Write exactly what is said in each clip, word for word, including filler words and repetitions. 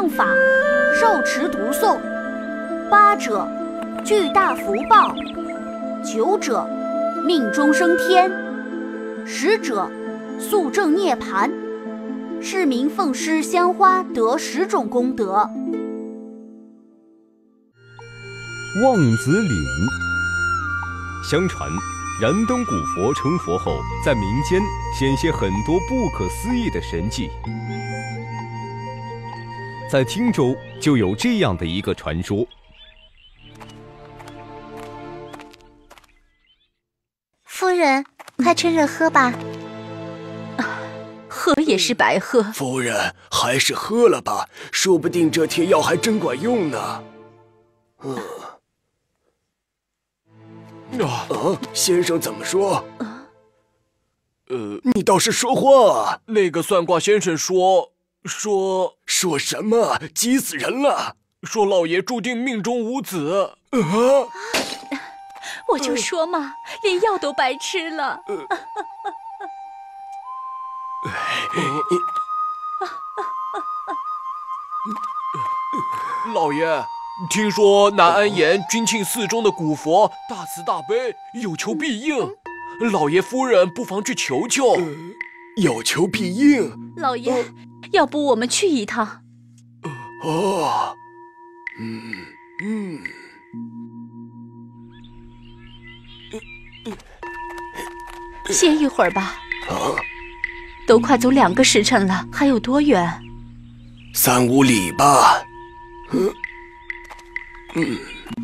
正法，受持读诵；八者，巨大福报；九者，命中升天；十者，速证涅槃。市民奉施香花得十种功德。 望子岭，相传燃灯古佛成佛后，在民间显现很多不可思议的神迹。在汀州就有这样的一个传说。 夫人，快趁热喝吧。 喝也是白喝。 夫人，还是喝了吧，说不定这贴药还真管用呢。嗯。啊，先生怎么说？ 呃， 你倒是说话。 那个算卦先生说说说什么？急死人了！ 说老爷注定命中无子。 啊！ 我就说嘛，连药都白吃了。 老爷，听说南安岩君庆寺中的古佛大慈大悲，有求必应。老爷夫人不妨去求求。呃、 有求必应。 老爷，呃、要不我们去一趟？ 哦，嗯嗯。 歇一会儿吧。 啊。 都快走两个时辰了，还有多远？ 三五里吧。嗯嗯。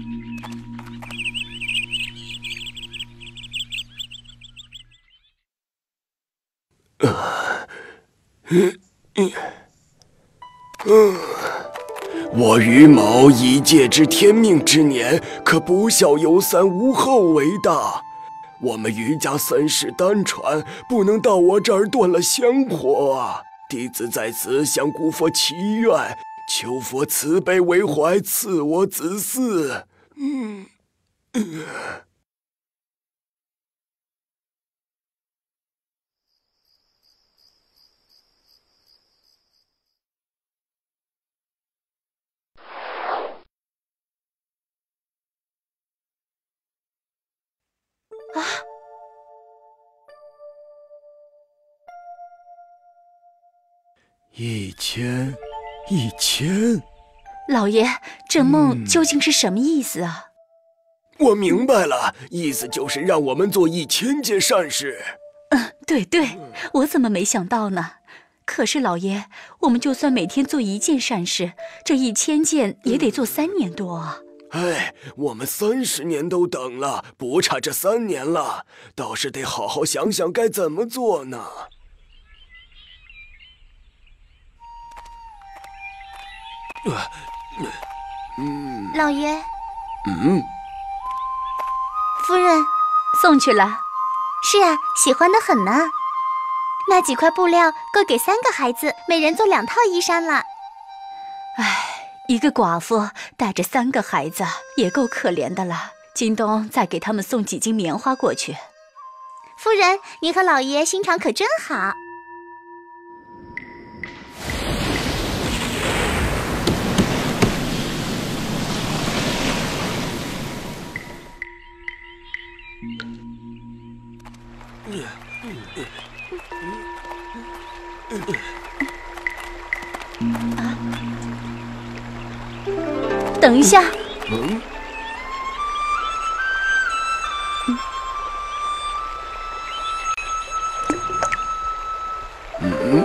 啊嗯嗯嗯。我于某以戒之天命之年，可不孝有三，无后为大。我们余家三世单传，不能到我这儿断了香火啊！弟子在此向古佛祈愿，求佛慈悲为怀，赐我子嗣。嗯。呃啊！ 一千，一千！ 老爷，这梦究竟是什么意思啊？ 嗯、我明白了，意思就是让我们做一千件善事。 嗯，对对，我怎么没想到呢？可是老爷，我们就算每天做一件善事，这一千件也得做三年多啊。 哎，我们三十年都等了，不差这三年了，倒是得好好想想该怎么做呢。 嗯，老爷。 嗯。 夫人， 送去了。 是啊，喜欢得很呢。那几块布料够给三个孩子每人做两套衣衫了。 唉。一个寡妇带着三个孩子也够可怜的了，京东再给他们送几斤棉花过去。 夫人，您和老爷心肠可真好。 啊！等一下。 嗯。嗯。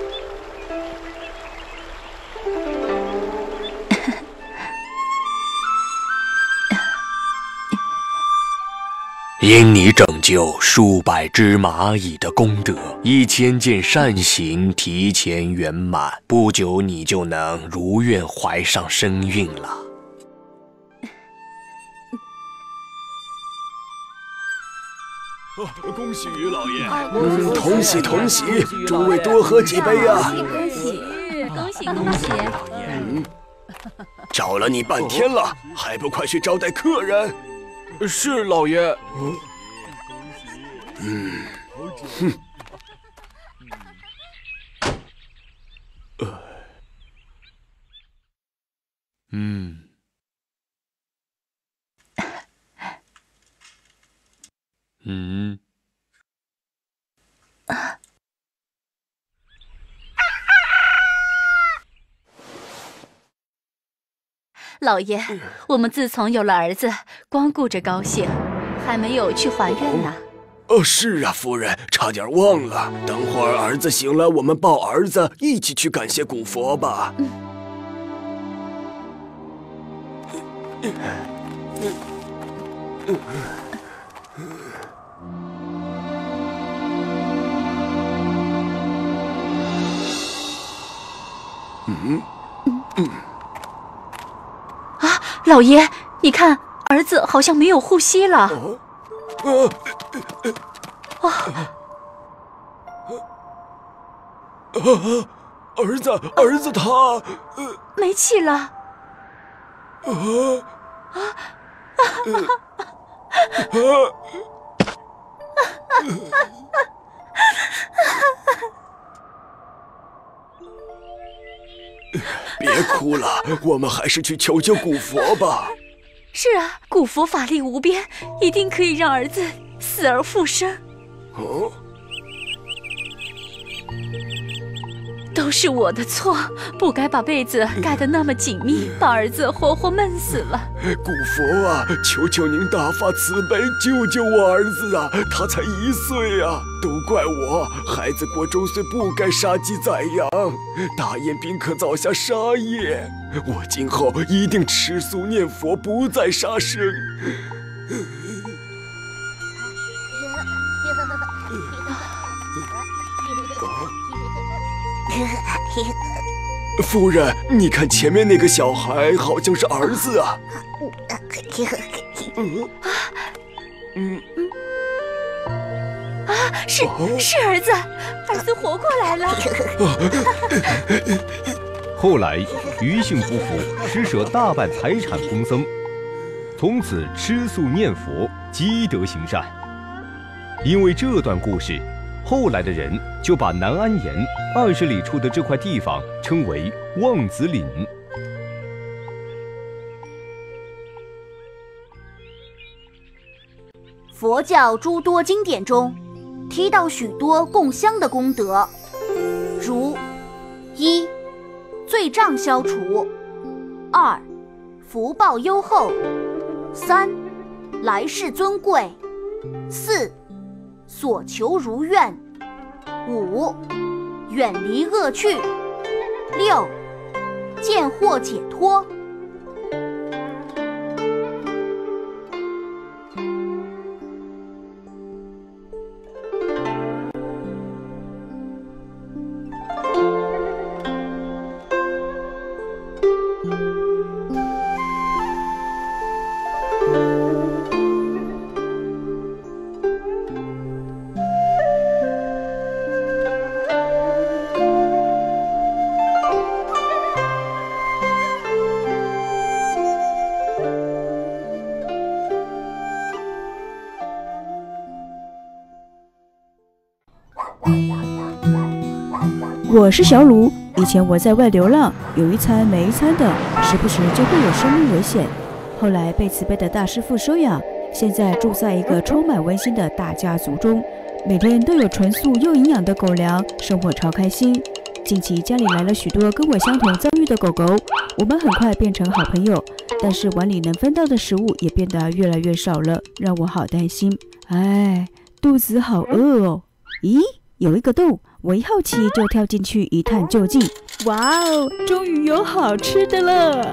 因你拯救数百只蚂蚁的功德，一千件善行提前圆满，不久你就能如愿怀上身孕了。 哦，恭喜于老爷！ 啊、 嗯，同喜同喜，诸位多喝几杯啊！ 恭喜恭喜恭喜！ 嗯，找了你半天了，还不快去招待客人？ 是老爷。 嗯，哼。 嗯。嗯。 啊！老爷，我们自从有了儿子，光顾着高兴，还没有去还愿呢。 哦，是啊，夫人，差点忘了。等会儿儿子醒了，我们抱儿子一起去感谢古佛吧。嗯。嗯嗯嗯嗯啊，老爷，你看，儿子好像没有呼吸了。哦， 啊啊！儿子，儿子他呃没气了。啊啊啊！别哭了，我们还是去求求古佛吧。 是啊，古佛法力无边，一定可以让儿子死而复生。哦，都是我的错，不该把被子盖得那么紧密，把儿子活活闷死了。 古佛啊，求求您大发慈悲，救救我儿子啊！他才一岁啊！都怪我，孩子过周岁不该杀鸡宰羊，大宴宾客造下杀业。我今后一定吃素念佛，不再杀生。夫人，你看前面那个小孩好像是儿子啊。 嗯嗯啊，是是儿子，儿子活过来了。 后来，余姓夫妇施舍大半财产供僧，从此吃素念佛，积德行善。因为这段故事，后来的人就把南安岩二十里处的这块地方称为望子岭。 佛教诸多经典中提到许多供香的功德，如一、罪障消除；二、福报优厚；三、来世尊贵；四、所求如愿；五、远离恶趣；六、见惑解脱。 我是小鲁，以前我在外流浪，有一餐没一餐的，时不时就会有生命危险。后来被慈悲的大师父收养，现在住在一个充满温馨的大家族中，每天都有纯素又营养的狗粮，生活超开心。近期家里来了许多跟我相同遭遇的狗狗，我们很快变成好朋友，但是碗里能分到的食物也变得越来越少了，让我好担心。哎，肚子好饿哦！咦，有一个洞，我一好奇就跳进去一探究竟。哇哦，终于有好吃的了！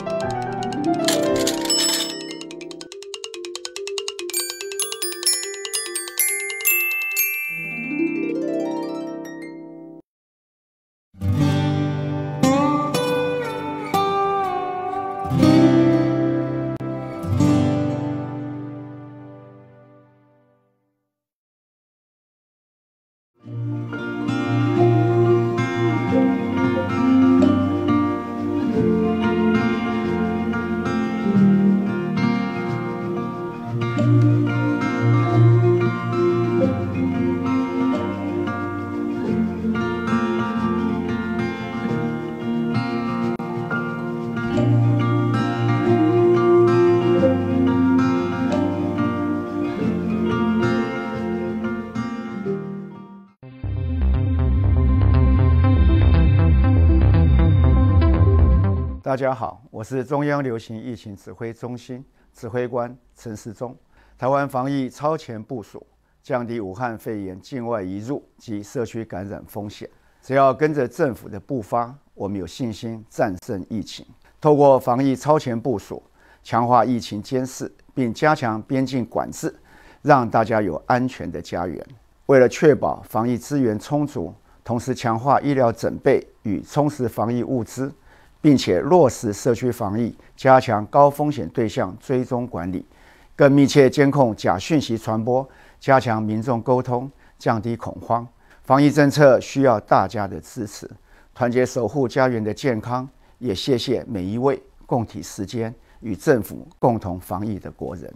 大家好，我是中央流行疫情指挥中心指挥官陈时中。台湾防疫超前部署，降低武汉肺炎境外移入及社区感染风险。只要跟着政府的步伐，我们有信心战胜疫情。透过防疫超前部署，强化疫情监视，并加强边境管制，让大家有安全的家园。为了确保防疫资源充足，同时强化医疗准备与充实防疫物资，并且落实社区防疫，加强高风险对象追踪管理，更密切监控假讯息传播，加强民众沟通，降低恐慌。防疫政策需要大家的支持，团结守护家园的健康。也谢谢每一位共体时艰与政府共同防疫的国人。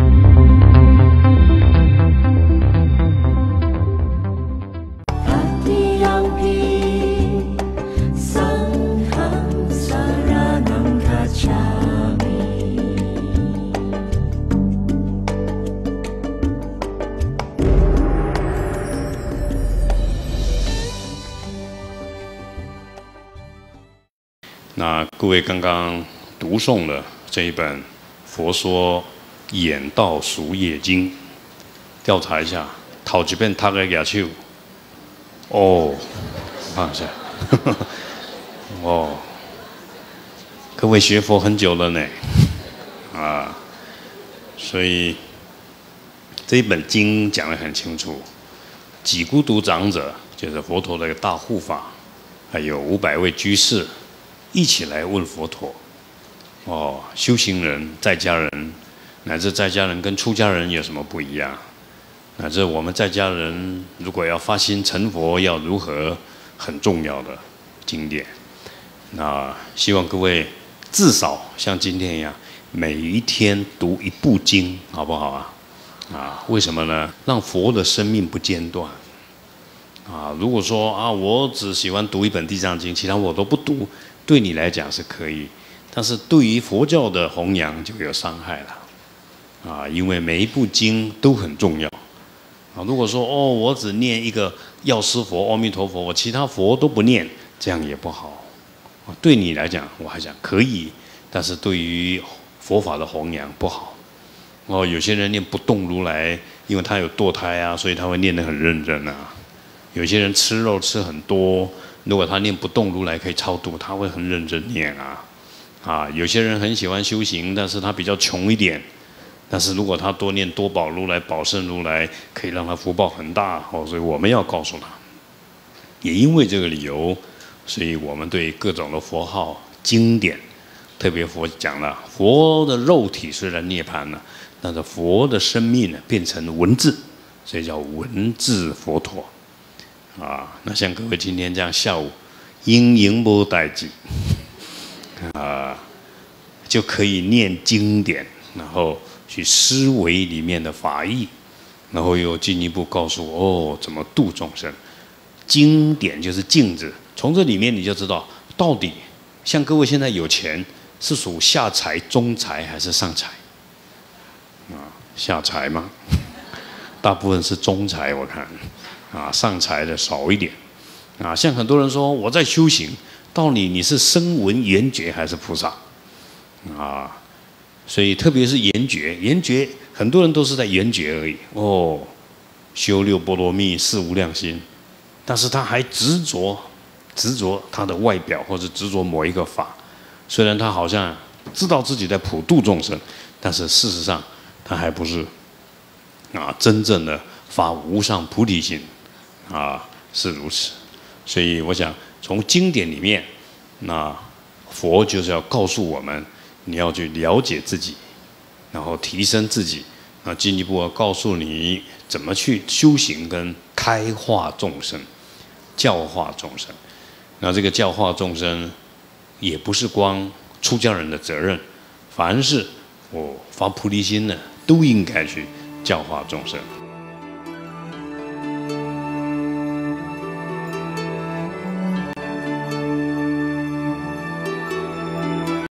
那各位刚刚读诵了这一本《佛说演道赎业经》，调查一下，头一遍读的举手。哦，放下。哦，各位学佛很久了呢，啊，所以这一本经讲得很清楚，几孤独长者就是佛陀的一个大护法，还有五百位居士。一起来问佛陀，哦，修行人、在家人，乃至在家人跟出家人有什么不一样？乃至我们在家人如果要发心成佛，要如何？很重要的经典。那希望各位至少像今天一样，每一天读一部经，好不好啊？啊，为什么呢？让佛的生命不间断。啊，如果说啊，我只喜欢读一本《地藏经》，其他我都不读。对你来讲是可以，但是对于佛教的弘扬就有伤害了，啊，因为每一部经都很重要，啊，如果说哦，我只念一个药师佛、阿弥陀佛，我其他佛都不念，这样也不好，啊，对你来讲我还讲可以，但是对于佛法的弘扬不好，哦，有些人念不动如来，因为他有堕胎啊，所以他会念得很认真啊，有些人吃肉吃很多。如果他念不动如来可以超度，他会很认真念啊，啊，有些人很喜欢修行，但是他比较穷一点，但是如果他多念多宝如来、宝胜如来，可以让他福报很大哦。所以我们要告诉他，也因为这个理由，所以我们对各种的佛号经典，特别佛讲了，佛的肉体虽然涅槃了，但是佛的生命呢变成文字，所以叫文字佛陀。啊，那像各位今天这样下午，因营无代志，啊，就可以念经典，然后去思维里面的法义，然后又进一步告诉我哦，怎么度众生。经典就是镜子，从这里面你就知道，到底像各位现在有钱，是属下财、中财还是上财？啊，下财吗？大部分是中财，我看。啊，上财的少一点，啊，像很多人说我在修行，到底你是声闻缘觉还是菩萨？啊，所以特别是缘觉，缘觉很多人都是在缘觉而已哦，修六波罗蜜、四无量心，但是他还执着，执着他的外表或者执着某一个法，虽然他好像知道自己在普度众生，但是事实上他还不是啊真正的发无上菩提心。啊，是如此，所以我想从经典里面，那佛就是要告诉我们，你要去了解自己，然后提升自己，那进一步要告诉你怎么去修行跟开化众生，教化众生。那这个教化众生，也不是光出家人的责任，凡是我发菩提心的，都应该去教化众生。